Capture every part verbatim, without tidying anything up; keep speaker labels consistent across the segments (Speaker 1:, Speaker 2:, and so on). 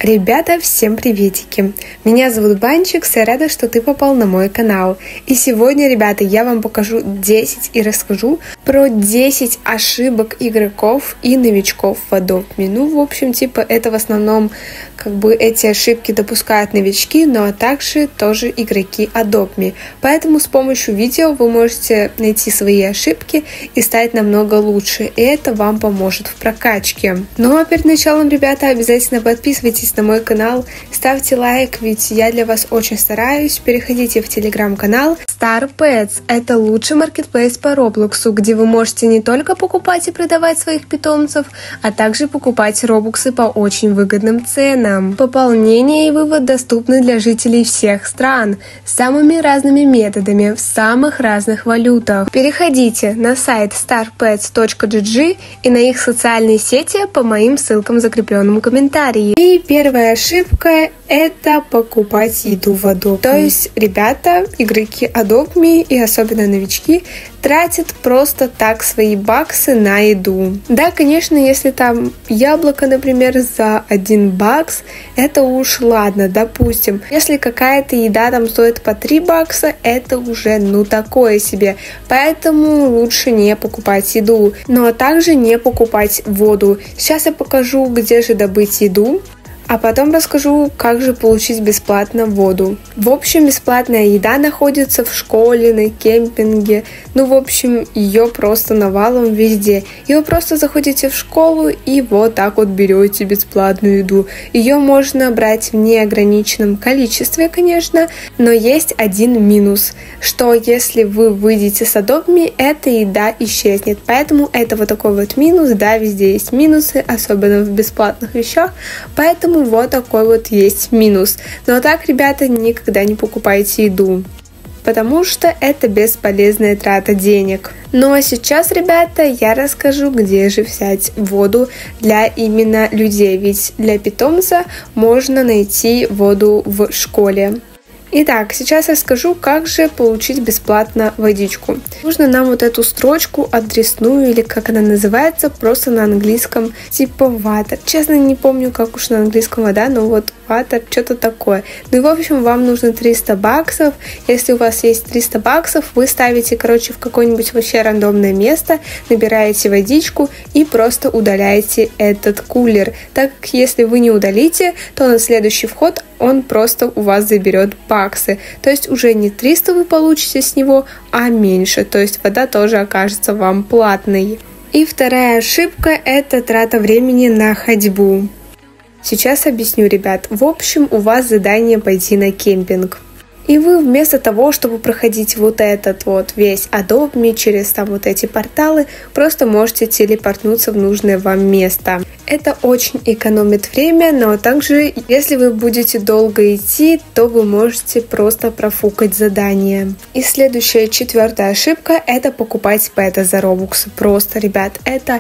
Speaker 1: Ребята, всем приветики! Меня зовут Банчик, я рада, что ты попал на мой канал. И сегодня, ребята, я вам покажу десять и расскажу про десять ошибок игроков и новичков в Adopt Me. Ну, в общем, типа, это в основном, как бы, эти ошибки допускают новички, но а также тоже игроки Adopt Me. Поэтому с помощью видео вы можете найти свои ошибки и стать намного лучше, и это вам поможет в прокачке. Ну, а перед началом, ребята, обязательно подписывайтесь на мой канал, ставьте лайк, ведь я для вас очень стараюсь. Переходите в телеграм-канал Star Pets. Это лучший маркетплейс по Роблоксу, где вы можете не только покупать и продавать своих питомцев, а также покупать робоксы по очень выгодным ценам. Пополнение и вывод доступны для жителей всех стран с самыми разными методами в самых разных валютах. Переходите на сайт стар пэтс точка джи джи и на их социальные сети по моим ссылкам в закрепленном комментарии. И первая ошибка – это покупать еду в Adopt Me. То есть ребята, игроки Adopt Me и особенно новички, тратят просто так свои баксы на еду. Да, конечно, если там яблоко, например, за один бакс, это уж ладно, допустим. Если какая-то еда там стоит по три бакса, это уже ну такое себе. Поэтому лучше не покупать еду. Но также не покупать воду. Сейчас я покажу, где же добыть еду. А потом расскажу, как же получить бесплатно воду. В общем, бесплатная еда находится в школе, на кемпинге. Ну, в общем, ее просто навалом везде. И вы просто заходите в школу и вот так вот берете бесплатную еду. Ее можно брать в неограниченном количестве, конечно, но есть один минус, что если вы выйдете с Adopt Me, эта еда исчезнет. Поэтому это вот такой вот минус. Да, везде есть минусы, особенно в бесплатных вещах. Поэтому вот такой вот есть минус. Но так, ребята, никогда не покупайте еду, потому что это бесполезная трата денег. Ну а сейчас, ребята, я расскажу, где же взять воду для именно людей, ведь для питомца можно найти воду в школе. Итак, сейчас я скажу, как же получить бесплатно водичку. Нужно нам вот эту строчку адресную, или как она называется, просто на английском, типа water. Честно, не помню, как уж на английском вода, но вот water, что-то такое. Ну и в общем, вам нужно триста баксов. Если у вас есть триста баксов, вы ставите, короче, в какое-нибудь вообще рандомное место, набираете водичку и просто удаляете этот кулер. Так как если вы не удалите, то на следующий вход он просто у вас заберет баксы. То есть уже не триста вы получите с него, а меньше. То есть вода тоже окажется вам платной. И вторая ошибка – это трата времени на ходьбу. Сейчас объясню, ребят. В общем, у вас задание пойти на кемпинг. И вы вместо того, чтобы проходить вот этот вот весь Adopt Me через там вот эти порталы, просто можете телепортнуться в нужное вам место. Это очень экономит время, но также, если вы будете долго идти, то вы можете просто профукать задание. И следующая, четвертая ошибка – это покупать пэта за робоксы. Просто, ребят, это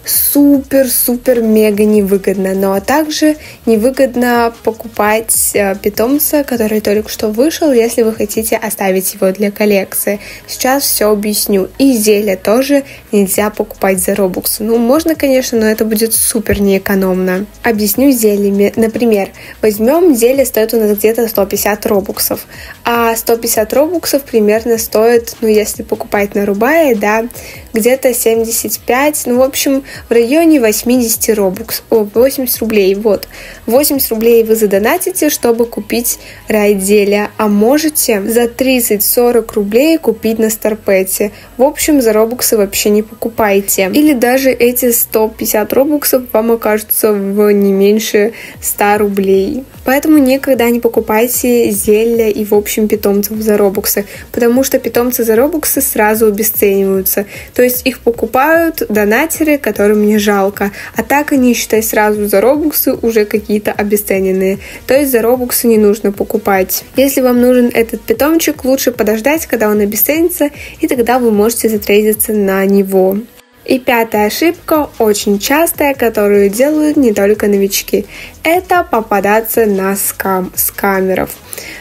Speaker 1: супер-супер-мега невыгодно. Но а также невыгодно покупать э, питомца, который только что вышел, если вы хотите оставить его для коллекции. Сейчас все объясню. И зелья тоже нельзя покупать за робоксы. Ну, можно, конечно, но это будет супер неэкономно. Объясню зельями. Например, возьмем зелье, стоит у нас где-то сто пятьдесят робоксов. А сто пятьдесят робоксов примерно стоит, ну, если покупать на Рубае, да, где-то семьдесят пять, ну, в общем, в районе восемьдесят робокс, о, восемьдесят рублей, вот. восемьдесят рублей вы задонатите, чтобы купить райд-зелья, а можете за тридцать-сорок рублей купить на Старпете. В общем, за робоксы вообще не покупайте. Или даже эти сто пятьдесят робоксов вам окажутся в не меньше ста рублей. Поэтому никогда не покупайте зелья и, в общем, питомцев за робоксы, потому что питомцы за робоксы сразу обесцениваются. То есть их покупают донатеры, которым не жалко, а так они, считай, сразу за робоксы уже какие-то обесцененные. То есть за робоксы не нужно покупать. Если вам нужен этот питомчик, лучше подождать, когда он обесценится, и тогда вы можете затрейдиться на него. И пятая ошибка, очень частая, которую делают не только новички, это попадаться на скам, скамеров.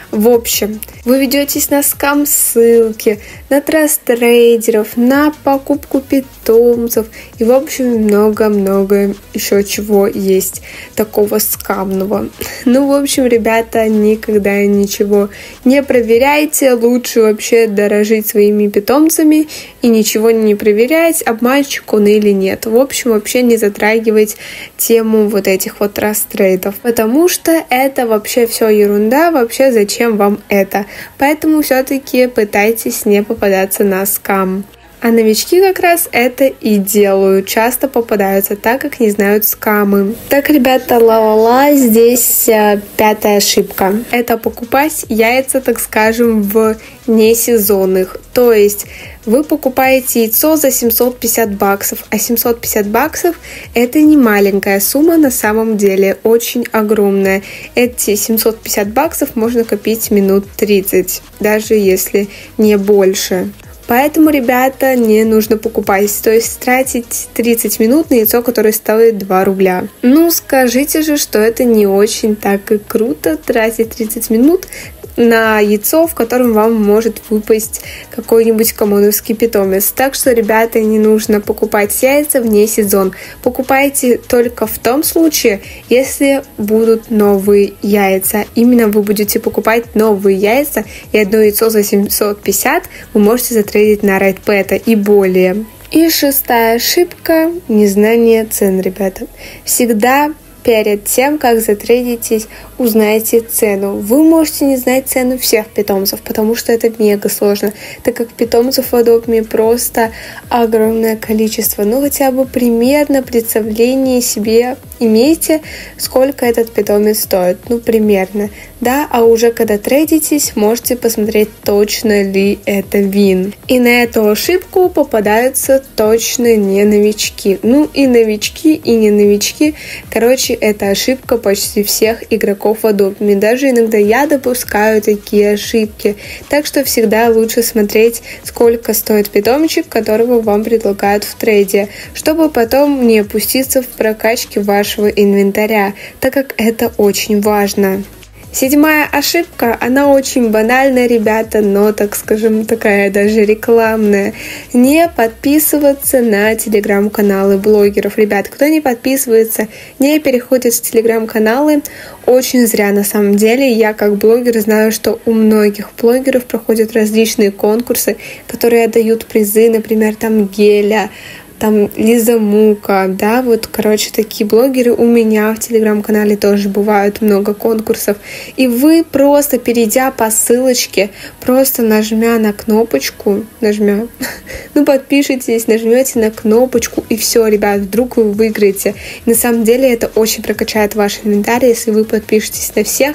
Speaker 1: В общем, вы ведетесь на скам-ссылки, на траст-трейдеров, на покупку питомцев и, в общем, много-много еще чего есть такого скамного. Ну, в общем, ребята, никогда ничего не проверяйте, лучше вообще дорожить своими питомцами и ничего не проверять, обманщик он или нет. В общем, вообще не затрагивать тему вот этих вот траст-трейдов, потому что это вообще все ерунда, вообще зачем вам это? Поэтому все-таки пытайтесь не попадаться на скам. А новички как раз это и делают, часто попадаются, так как не знают скамы. Так, ребята, ла-ла-ла, здесь а, пятая ошибка. Это покупать яйца, так скажем, в несезонных. То есть вы покупаете яйцо за семьсот пятьдесят баксов, а семьсот пятьдесят баксов это не маленькая сумма, на самом деле очень огромная. Эти семьсот пятьдесят баксов можно копить минут тридцать, даже если не больше. Поэтому, ребята, не нужно покупать, то есть тратить тридцать минут на яйцо, которое стоит два рубля. Ну, скажите же, что это не очень так и круто, тратить тридцать минут на яйцо, в котором вам может выпасть какой-нибудь коммоновский питомец. Так что, ребята, не нужно покупать яйца вне сезон. Покупайте только в том случае, если будут новые яйца. Именно вы будете покупать новые яйца, и одно яйцо за семьсот пятьдесят вы можете затрейдить на Райтпэта и более. И шестая ошибка – незнание цен, ребята. Всегда перед тем, как затрейдитесь, узнайте цену. Вы можете не знать цену всех питомцев, потому что это мега сложно, так как питомцев в Adopt просто огромное количество. Ну, хотя бы примерно представление себе имейте, сколько этот питомец стоит. Ну, примерно. Да, а уже когда трейдитесь, можете посмотреть, точно ли это вин. И на эту ошибку попадаются точно не новички. Ну, и новички, и не новички. Короче, это ошибка почти всех игроков в Adopt. Даже иногда я допускаю такие ошибки. Так что всегда лучше смотреть, сколько стоит питомчик, которого вам предлагают в трейде, чтобы потом не опуститься в прокачке вашего инвентаря, так как это очень важно. Седьмая ошибка, она очень банальная, ребята, но, так скажем, такая даже рекламная. Не подписываться на телеграм-каналы блогеров. Ребят, кто не подписывается, не переходит в телеграм-каналы, очень зря на самом деле. Я как блогер знаю, что у многих блогеров проходят различные конкурсы, которые дают призы, например, там геля, там Лиза Мука, да, вот, короче, такие блогеры. У меня в телеграм-канале тоже бывают много конкурсов. И вы просто, перейдя по ссылочке, просто нажмя на кнопочку, нажмя, ну, подпишитесь, нажмете на кнопочку, и все, ребят, вдруг вы выиграете. И на самом деле это очень прокачает ваш инвентарь, если вы подпишетесь на всех,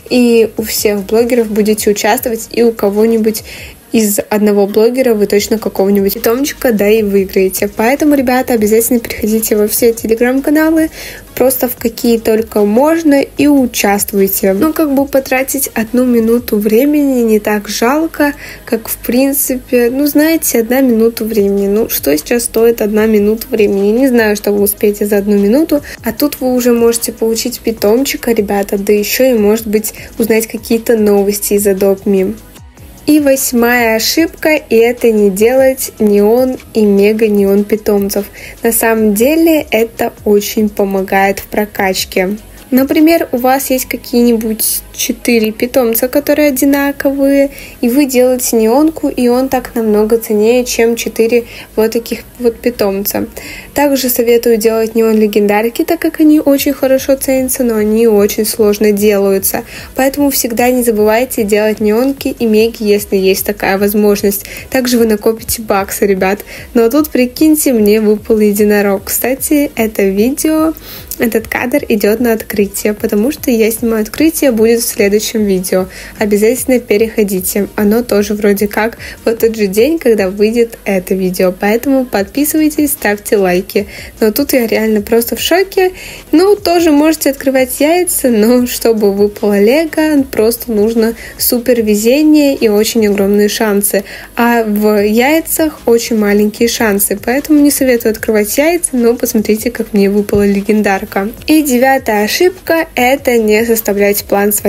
Speaker 1: и у всех блогеров будете участвовать, и у кого-нибудь из одного блогера вы точно какого-нибудь питомчика, да, и выиграете. Поэтому, ребята, обязательно приходите во все телеграм-каналы, просто в какие только можно, и участвуйте. Ну, как бы потратить одну минуту времени не так жалко, как в принципе, ну, знаете, одна минута времени. Ну, что сейчас стоит одна минута времени? Не знаю, что вы успеете за одну минуту, а тут вы уже можете получить питомчика, ребята, да еще и, может быть, узнать какие-то новости из Adopt Me. И восьмая ошибка, и это не делать неон и мега-неон питомцев. На самом деле это очень помогает в прокачке. Например, у вас есть какие-нибудь четыре питомца, которые одинаковые, и вы делаете неонку, и он так намного ценнее, чем четыре вот таких вот питомца. Также советую делать неон легендарки, так как они очень хорошо ценятся, но они очень сложно делаются. Поэтому всегда не забывайте делать неонки и меги, если есть такая возможность. Также вы накопите баксы, ребят. Но тут, прикиньте, мне выпал единорог. Кстати, это видео... Этот кадр идет на открытие, потому что я снимаю открытие, будет в следующем видео. Обязательно переходите. Оно тоже вроде как в тот же день, когда выйдет это видео. Поэтому подписывайтесь, ставьте лайки. Но тут я реально просто в шоке. Ну, тоже можете открывать яйца, но чтобы выпало лего, просто нужно супер везение и очень огромные шансы. А в яйцах очень маленькие шансы. Поэтому не советую открывать яйца, но посмотрите, как мне выпала легендарка. И девятая ошибка – это не составлять план своей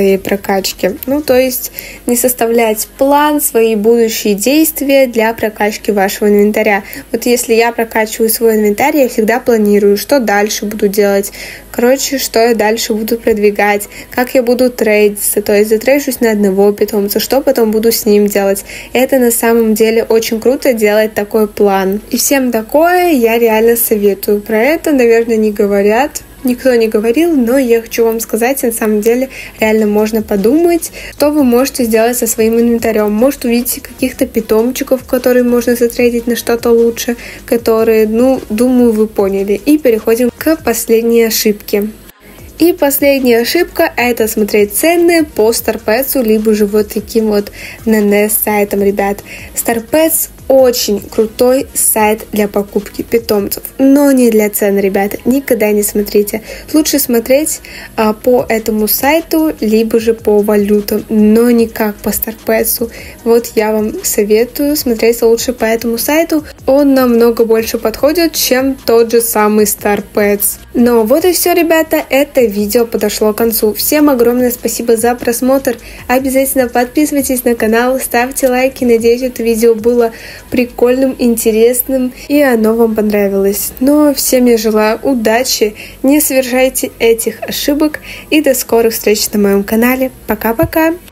Speaker 1: своей прокачки. Ну, то есть не составлять план, свои будущие действия для прокачки вашего инвентаря. Вот если я прокачиваю свой инвентарь, я всегда планирую, что дальше буду делать. Короче, что я дальше буду продвигать, как я буду трейдиться, то есть затрейжусь на одного питомца, что потом буду с ним делать. Это на самом деле очень круто делать такой план. И всем такое я реально советую. Про это, наверное, не говорят. Никто не говорил, но я хочу вам сказать, на самом деле реально можно подумать, что вы можете сделать со своим инвентарем. Может, увидите каких-то питомчиков, которые можно затрейдить на что-то лучше, которые, ну, думаю, вы поняли. И переходим к последней ошибке. И последняя ошибка — это смотреть цены по StarPets, либо же вот таким вот эн эн эс сайтом, ребят. StarPets очень крутой сайт для покупки питомцев, но не для цен, ребята. Никогда не смотрите. Лучше смотреть а, по этому сайту, либо же по валютам, но никак по StarPets. Вот я вам советую смотреть лучше по этому сайту. Он намного больше подходит, чем тот же самый StarPets. Но вот и все, ребята. Это видео подошло к концу. Всем огромное спасибо за просмотр. Обязательно подписывайтесь на канал, ставьте лайки. Надеюсь, это видео было прикольным, интересным и оно вам понравилось. Но всем я желаю удачи, не совершайте этих ошибок и до скорых встреч на моем канале. Пока-пока!